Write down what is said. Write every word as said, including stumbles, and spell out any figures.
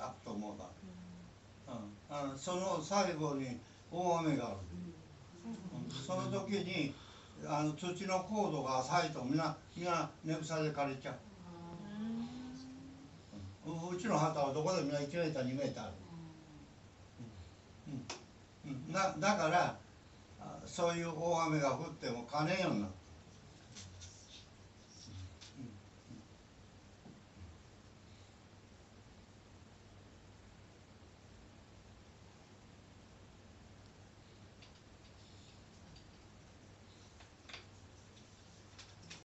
あっと思うた、うん、あのその最後に大雨がある、うん、その時にあの土の高度が浅いとみんなみんな根腐れ枯れちゃう、うん、うちの畑はどこでみんないちメーターにメーターある、うんうんうん、だだからそういう大雨が降ってもかねんようになった。